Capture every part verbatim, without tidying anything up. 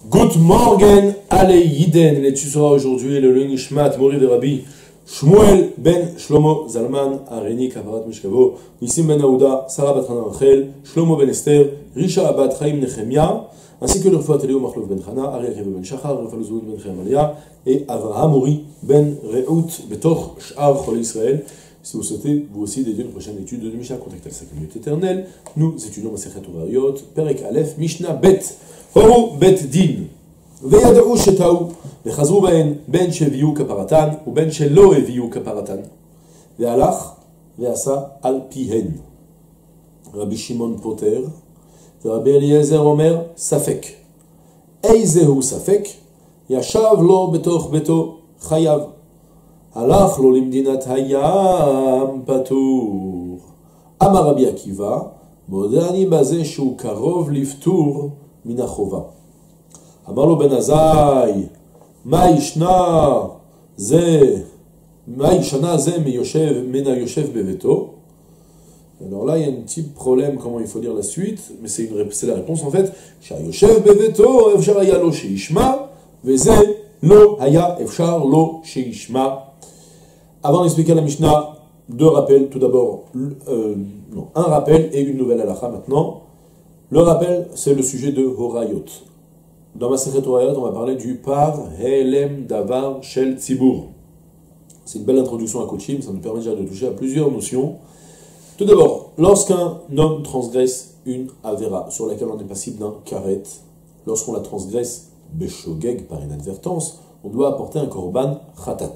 Good morning, allez Yiden, et tu seras aujourd'hui le Nishmat Mori de Rabbi Shmuel ben Shlomo Zalman, Areni Kaparat Mishkavo, Nissim ben Aouda, Sarah bat Hana Rachel, Shlomo ben Esther, Risha bat Chaim Nechemia, ainsi que le Refuat Eliou Machlov ben Chana, Ari Akiva ben Shachar, Rafael Zoud ben Chaim Alia, et Avraham Mori ben Rehout Betoch Sh'ar Chol Israël. Si vous souhaitez, vous aussi, dédier une prochaine étude de Mishnah, contactez la cinq minutes éternelle. Nous étudions Masechet Orayot, Perek Aleph, Mishnah Bet, Horu Bet Din. וידעו שטעו, וחזרו בהן בין שהביאו כפרתן ובין שלא הביאו כפרתן. והלך ועשה על פיהן. רבי שמעון פוטר, ורבי אליעזר אומר, ספק. איזהו ספק? ישב לו בתוך ביתו חייב. הלך לו למדינת הים פטור. אמר רבי עקיבא, מודה אני בזה שהוא קרוב לפטור מן החובה. אמר לו בן עזאי, מה ישנה זה, מה ישנה זה מיושב, מן היושב בביתו? Alors là, il y a un petit problème, comment il faut dire la suite, mais c'est, une, c'est la réponse en fait. שהיושב בביתו אפשר היה לו שישמע, וזה לא היה אפשר לו שישמע. Avant d'expliquer la Mishnah, deux rappels. Tout d'abord, euh, non, un rappel et une nouvelle halakha maintenant. Le rappel, c'est le sujet de Horayot. Dans Masechet Orayot, on va parler du par Helem Davar Shel Tzibur. C'est une belle introduction à Kochim, ça nous permet déjà de toucher à plusieurs notions. Tout d'abord, lorsqu'un homme transgresse une Avera sur laquelle on est passible d'un karet, lorsqu'on la transgresse Beshogeg par inadvertance, on doit apporter un korban khatat.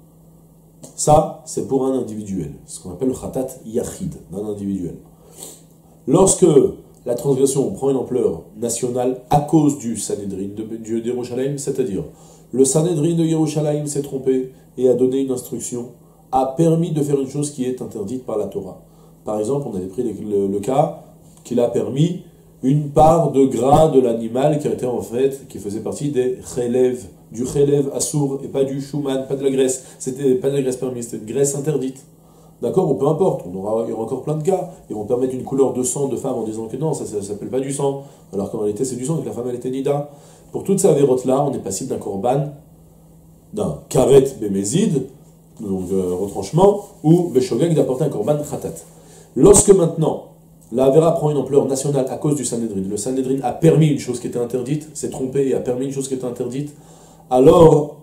Ça, c'est pour un individuel, ce qu'on appelle le khatat yachid, d'un individuel. Lorsque la transgression prend une ampleur nationale à cause du Sanhedrin de Dieu d'Yerushalayim, c'est-à-dire le Sanhedrin de Yerushalayim s'est trompé et a donné une instruction, a permis de faire une chose qui est interdite par la Torah. Par exemple, on avait pris le, le cas qu'il a permis une part de gras de l'animal qui était en fait, qui faisait partie des chelev, du chelev assour et pas du shuman, pas de la graisse. C'était pas de la graisse permise, c'était une graisse interdite. D'accord, ou peu importe, on aura, il y aura encore plein de cas. Ils vont permettre une couleur de sang de femme en disant que non, ça ne s'appelle pas du sang, alors qu'en réalité c'est du sang et que la femme elle était nida. Pour toutes ces avérotes-là, on est passible d'un korban, d'un karet bémézid, donc euh, retranchement, ou beshogeg d'apporter un korban khatat. Lorsque maintenant, la avéra prend une ampleur nationale à cause du Sanhedrin, le Sanhedrin a permis une chose qui était interdite, s'est trompé et a permis une chose qui était interdite, alors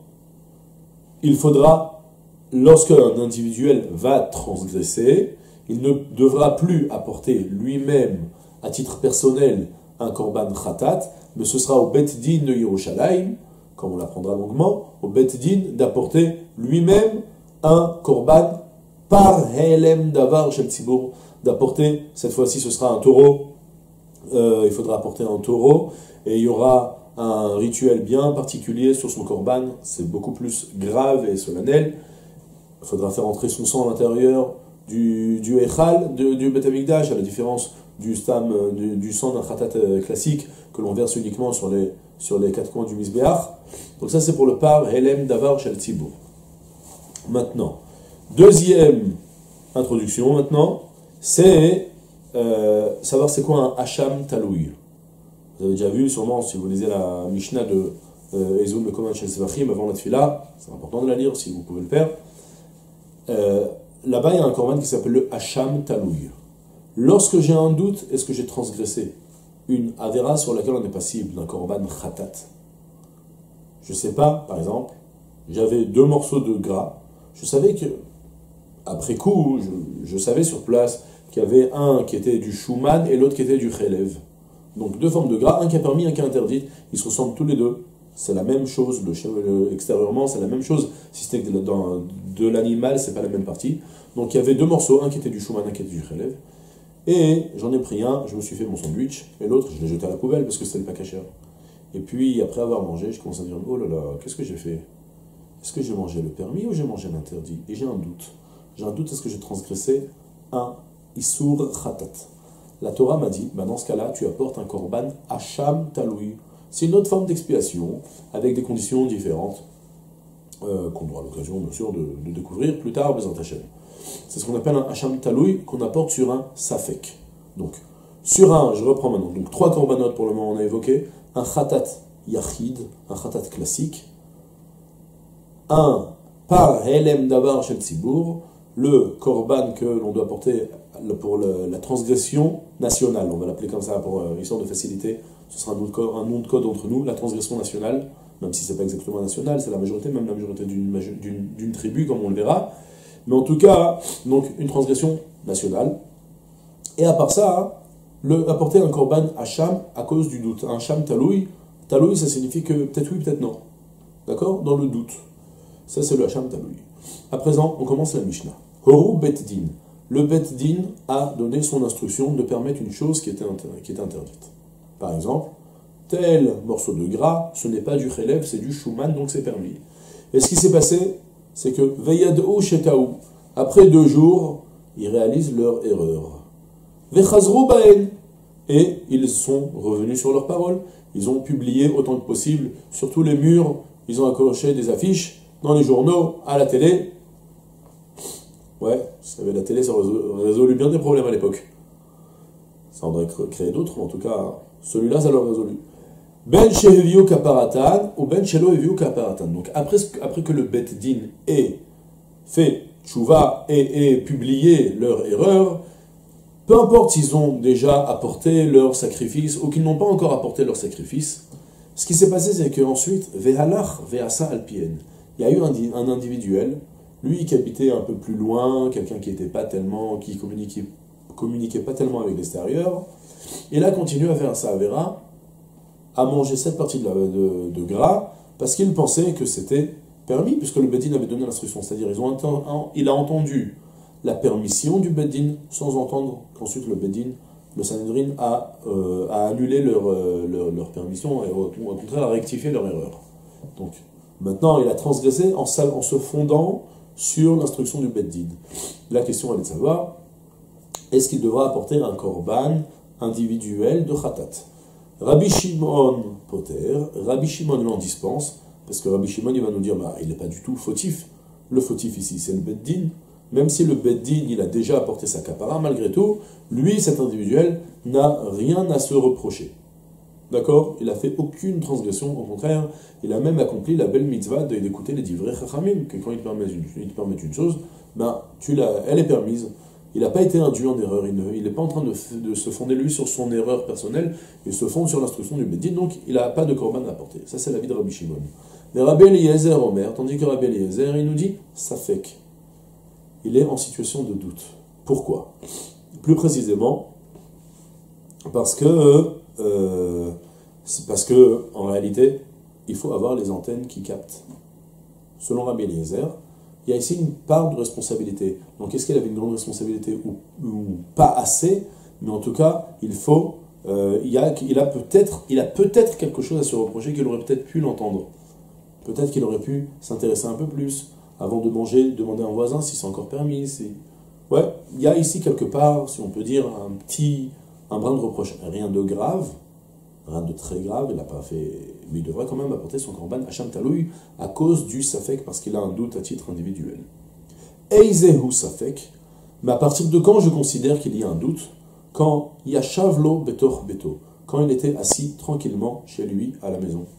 il faudra, lorsqu'un individuel va transgresser, il ne devra plus apporter lui-même, à titre personnel, un korban khatat, mais ce sera au Bet Din de Yerushalayim, comme on l'apprendra longuement, au Bet Din d'apporter lui-même un korban par Helem Davar Shel Tzibur, d'apporter, cette fois-ci ce sera un taureau, euh, il faudra apporter un taureau, et il y aura un rituel bien particulier sur son korban, c'est beaucoup plus grave et solennel. Il faudra faire entrer son sang à l'intérieur du, du Echal, du, du Bet Hamikdash, à la différence du, stam, du, du sang d'un khatat classique que l'on verse uniquement sur les, sur les quatre coins du Mizbeach. Donc ça c'est pour le par Helem Davar Shel Tzibur. Maintenant, deuxième introduction maintenant, c'est euh, savoir c'est quoi un Hacham Taloui. Vous avez déjà vu sûrement si vous lisez la Mishnah de euh, Ezul Mekoman Shel Zvachim avant la Tfila, c'est important de la lire si vous pouvez le faire. Euh, là-bas, il y a un korban qui s'appelle le Hacham Taloui. Lorsque j'ai un doute, est-ce que j'ai transgressé une Avera sur laquelle on est passible d'un korban khatat? Je ne sais pas, par exemple, j'avais deux morceaux de gras, je savais que, après coup, je, je savais sur place qu'il y avait un qui était du shuman et l'autre qui était du chelev. Donc deux formes de gras, un qui a permis, un qui a interdit, ils se ressemblent tous les deux. C'est la même chose, le, le, extérieurement c'est la même chose, si c'était que dans, de l'animal, c'est pas la même partie. Donc il y avait deux morceaux, un qui était du shuman, un qui était du chelev. Et j'en ai pris un, je me suis fait mon sandwich, et l'autre, je l'ai jeté à la poubelle parce que c'était le pas cachère. Et puis après avoir mangé, je commence à dire, oh là là, qu'est-ce que j'ai fait? Est-ce que j'ai mangé le permis ou j'ai mangé l'interdit? Et j'ai un doute. J'ai un doute, est-ce que j'ai transgressé un Issour Khatat? La Torah m'a dit, bah dans ce cas-là, tu apportes un korban Hacham Taloui. C'est une autre forme d'expiation, avec des conditions différentes, euh, qu'on aura l'occasion, bien sûr, de, de découvrir plus tard, Bezrat Hashem. C'est ce qu'on appelle un Hacham Taloui, qu'on apporte sur un Safek. Donc, sur un, je reprends maintenant, donc trois korbanot pour le moment on a évoqué, un Khatat yachid, un khatat classique, un par helem davar shel tzibur, le korban que l'on doit porter pour le, la transgression nationale, on va l'appeler comme ça pour euh, histoire de facilité, ce sera un nom de, code, un nom de code entre nous, la transgression nationale, même si c'est pas exactement national, c'est la majorité, même la majorité d'une, d'une, d'une tribu, comme on le verra, mais en tout cas, donc une transgression nationale, et à part ça, le, apporter un korban hacham à cause du doute, un hacham taloui, taloui ça signifie que peut-être oui, peut-être non, d'accord, dans le doute. Ça, c'est le Hacham Taloui. À présent, on commence la Mishnah. Horu Bet Din. Le Bet Din a donné son instruction de permettre une chose qui était, qui était interdite. Par exemple, tel morceau de gras, ce n'est pas du Chelev, c'est du Shuman, donc c'est permis. Et ce qui s'est passé, c'est que Veyadou Shetaou, après deux jours, ils réalisent leur erreur. Vechazrou Baen. Et ils sont revenus sur leurs paroles. Ils ont publié autant que possible sur tous les murs, ils ont accroché des affiches dans les journaux, à la télé. Ouais, vous savez, la télé, ça résolu bien des problèmes à l'époque. Ça en aurait créé d'autres, mais en tout cas, celui-là, ça l'a résolu. Ben sheheviu kaparatan ou ben shelo heviu kaparatan. Donc, après, après que le Bet Din ait fait tchouva et ait publié leur erreur, peu importe s'ils ont déjà apporté leur sacrifice ou qu'ils n'ont pas encore apporté leur sacrifice, ce qui s'est passé, c'est qu'ensuite, vehalach veasa alpien. Il y a eu un, un individuel, lui qui habitait un peu plus loin, quelqu'un qui était pas tellement, qui communiquait, communiquait pas tellement avec l'extérieur, il a continué à faire sa avera, à manger cette partie de, la, de, de gras, parce qu'il pensait que c'était permis, puisque le Beddin avait donné l'instruction, c'est-à-dire ils ont ent, il a entendu la permission du Beddin, sans entendre qu'ensuite le Beddin, le Sanhedrin, a, euh, a annulé leur, euh, leur, leur permission, et au, au contraire a rectifié leur erreur. Donc, maintenant, il a transgressé en, en se fondant sur l'instruction du Beddin. La question elle est de savoir, est-ce qu'il devra apporter un korban individuel de khatat? Rabbi Shimon poter, Rabbi Shimon l'en dispense, parce que Rabbi Shimon il va nous dire, bah, il n'est pas du tout fautif. Le fautif ici, c'est le Beddin. Même si le Beddin, il a déjà apporté sa kapara, malgré tout, lui, cet individuel, n'a rien à se reprocher. D'accord? Il n'a fait aucune transgression, au contraire, il a même accompli la belle mitzvah d'écouter les divrei chachamim, que quand ils te permettent une, ils te permettent une chose, ben, tu l'as, elle est permise. Il n'a pas été induit en erreur, il n'est pas en train de, de se fonder lui sur son erreur personnelle, il se fonde sur l'instruction du Beddin, donc il n'a pas de korban à apporter. Ça, c'est l'avis de Rabbi Shimon. Mais Rabbi Eliezer Omer, tandis que Rabbi Eliezer, il nous dit, safek. Il est en situation de doute. Pourquoi? Plus précisément, parce que, euh, c'est parce que, en réalité, il faut avoir les antennes qui captent. Selon Rabbi Eliezer, il y a ici une part de responsabilité. Donc, est-ce qu'elle avait une grande responsabilité ou, ou pas assez? Mais en tout cas, il faut, euh, il, y a, il a peut-être, il a peut-être quelque chose à se reprocher qu'il aurait peut-être pu l'entendre. Peut-être qu'il aurait pu s'intéresser un peu plus avant de manger, demander à un voisin si c'est encore permis. Si... Ouais, il y a ici quelque part, si on peut dire, un petit, un brin de reproche. Rien de grave, rien de très grave, il n'a pas fait, mais il devrait quand même apporter son korban hacham taloui à cause du safek, parce qu'il a un doute à titre individuel. Eizehu safek, mais à partir de quand je considère qu'il y a un doute? Quand yashavlo betor beto, quand il était assis tranquillement chez lui à la maison.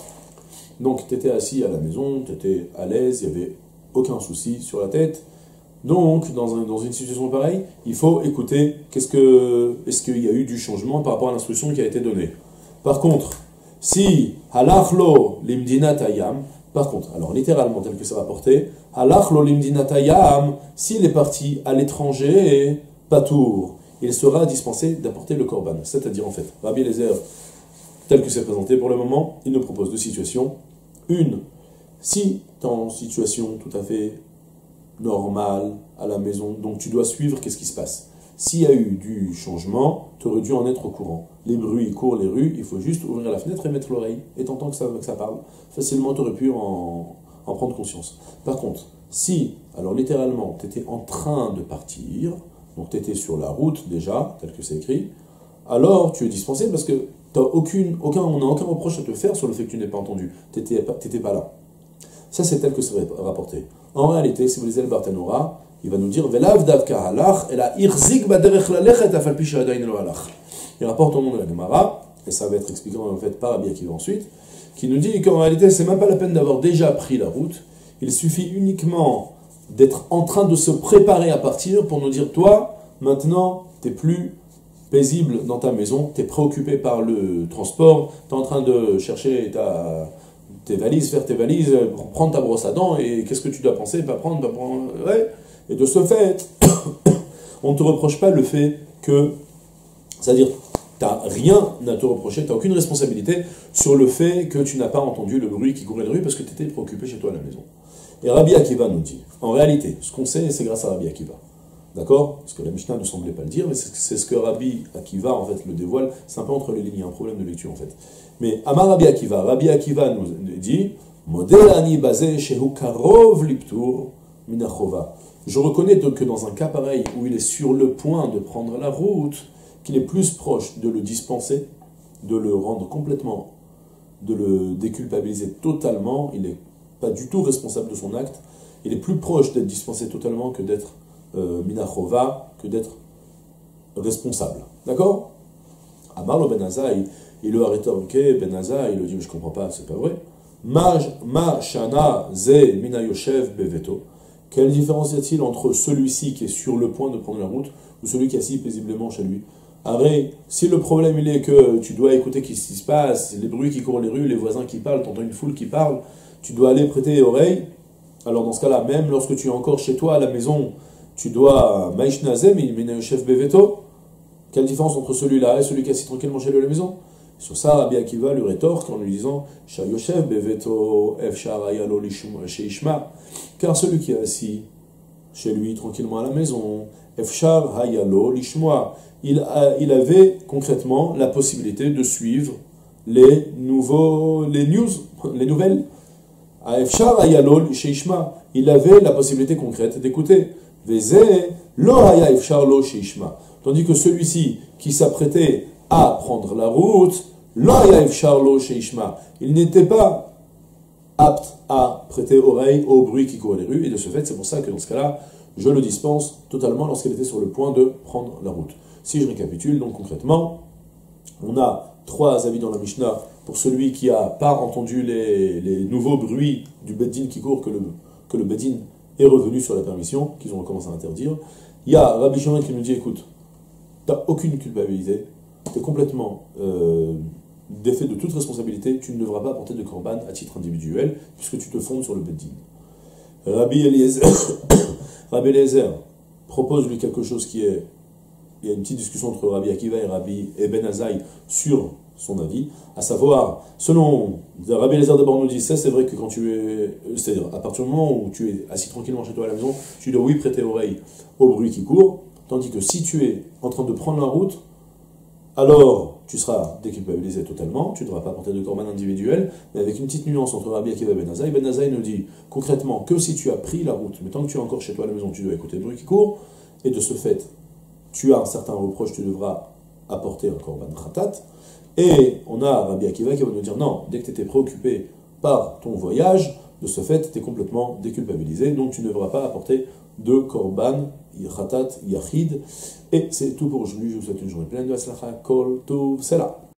Donc tu étais assis à la maison, tu étais à l'aise, il n'y avait aucun souci sur la tête. Donc, dans, un, dans une situation pareille, il faut écouter qu'est-ce que, est-ce qu'il y a eu du changement par rapport à l'instruction qui a été donnée. Par contre, si halachlo limdinatayam, par contre, alors littéralement tel que c'est rapporté, halachlo limdinatayam, s'il est parti à l'étranger, patour, il sera dispensé d'apporter le korban. C'est-à-dire en fait, Rabbi Eliezer, tel que c'est présenté pour le moment, il nous propose deux situations. Une, si tu es en situation tout à fait normale à la maison, donc tu dois suivre qu'est-ce qui se passe. S'il y a eu du changement, tu aurais dû en être au courant. Les bruits courent les rues, il faut juste ouvrir la fenêtre et mettre l'oreille, et t'entends que ça, que ça parle. Facilement, tu aurais pu en, en prendre conscience. Par contre, si, alors littéralement, tu étais en train de partir, donc tu étais sur la route déjà, tel que c'est écrit, alors tu es dispensé parce que t'as aucune, aucun, on n'a aucun reproche à te faire sur le fait que tu n'aies pas entendu. Tu n'étais pas, pas là. Ça, c'est tel que c'est rapporté. En réalité, si vous lisez le Barthénora, il va nous dire Velav davka halach, et la irzik baderech lalechet afal pisha adayin lo halach. Il rapporte au nom de la Gemara, et ça va être expliqué en fait par Rabbi Akiva ensuite, qui nous dit qu'en réalité, c'est même pas la peine d'avoir déjà pris la route. Il suffit uniquement d'être en train de se préparer à partir pour nous dire, toi, maintenant, tu n'es plus paisible dans ta maison, tu es préoccupé par le transport, tu es en train de chercher ta, tes valises, faire tes valises, prendre ta brosse à dents, et qu'est-ce que tu dois penser, pas prendre, pas prendre, ouais. Et de ce fait, on ne te reproche pas le fait que, c'est-à-dire, tu n'as rien à te reprocher, tu n'as aucune responsabilité sur le fait que tu n'as pas entendu le bruit qui courait de rue parce que tu étais préoccupé chez toi à la maison. Et Rabbi Akiva nous dit, en réalité, ce qu'on sait, c'est grâce à Rabbi Akiva. D'accord? Parce que la Mishnah ne semblait pas le dire, mais c'est ce que Rabbi Akiva, en fait, le dévoile. C'est un peu entre les lignes, il y a un problème de lecture, en fait. Mais Amar Rabbi Akiva, Rabbi Akiva nous dit, Model ani basé shehu karov liptur minachova. Je reconnais donc que dans un cas pareil, où il est sur le point de prendre la route, qu'il est plus proche de le dispenser, de le rendre complètement, de le déculpabiliser totalement, il n'est pas du tout responsable de son acte, il est plus proche d'être dispensé totalement que d'être euh, minachova, que d'être responsable. D'accord? Amar lo Ben Azaï, il le a rétorqué, Ben Azaï, il le dit, mais je ne comprends pas, c'est pas vrai. Ma shana ze mina yoshev beveto. Quelle différence y a-t-il entre celui-ci qui est sur le point de prendre la route ou celui qui est assis paisiblement chez lui? Après, si le problème il est que tu dois écouter ce qui se passe, les bruits qui courent les rues, les voisins qui parlent, t'entends une foule qui parle, tu dois aller prêter oreille, alors dans ce cas-là, même lorsque tu es encore chez toi à la maison, tu dois maïshnazem, il chef beveto. Quelle différence entre celui-là et celui qui est assis tranquillement chez lui à la maison? Sur ça, Rabbi Akiva lui rétorque en lui disant Shayoshev beveto efshar ayalo sheishma. Car celui qui est assis chez lui tranquillement à la maison, efshar hayalo lishmoa, il, il avait concrètement la possibilité de suivre les nouveaux, les news, les nouvelles. Efshar hayalo sheishma, il avait la possibilité concrète d'écouter. Veze lo haya efshar lo sheishma. Tandis que celui-ci qui s'apprêtait à prendre la route, il n'était pas apte à prêter oreille au bruit qui courait les rues, et de ce fait, c'est pour ça que dans ce cas-là, je le dispense totalement lorsqu'il était sur le point de prendre la route. Si je récapitule, donc concrètement, on a trois avis dans la Mishnah pour celui qui n'a pas entendu les, les nouveaux bruits du Beddin qui court, que le, que le Beddin est revenu sur la permission, qu'ils ont commencé à interdire. Il y a Rabbi Shimon qui nous dit, écoute, tu n'as aucune culpabilité, tu es complètement euh, défait de toute responsabilité, tu ne devras pas apporter de korban à titre individuel, puisque tu te fondes sur le Beddin. Rabbi Eliezer, Rabbi Eliezer propose lui quelque chose qui est... Il y a une petite discussion entre Rabbi Akiva et Rabbi Ben Azaï sur son avis, à savoir, selon Rabbi Eliezer d'abord nous dit, ça c'est vrai que quand tu es... C'est-à-dire, à partir du moment où tu es assis tranquillement chez toi à la maison, tu dois oui prêter oreille au bruit qui court, tandis que si tu es en train de prendre la route, alors tu seras déculpabilisé totalement, tu ne devras pas porter de korban individuel, mais avec une petite nuance entre Rabbi Akiva et Ben Azaï. Ben Azaï nous dit concrètement que si tu as pris la route, mais tant que tu es encore chez toi à la maison, tu dois écouter le bruit qui court, et de ce fait, tu as un certain reproche, tu devras apporter un korban khatat. Et on a Rabbi Akiva qui va nous dire non, dès que tu étais préoccupé par ton voyage, de ce fait, tu es complètement déculpabilisé, donc tu ne devras pas apporter de korban, khatat, yachid. Et c'est tout pour aujourd'hui. Je vous souhaite une journée pleine de Hatzlacha, Kol Tov, c'est là.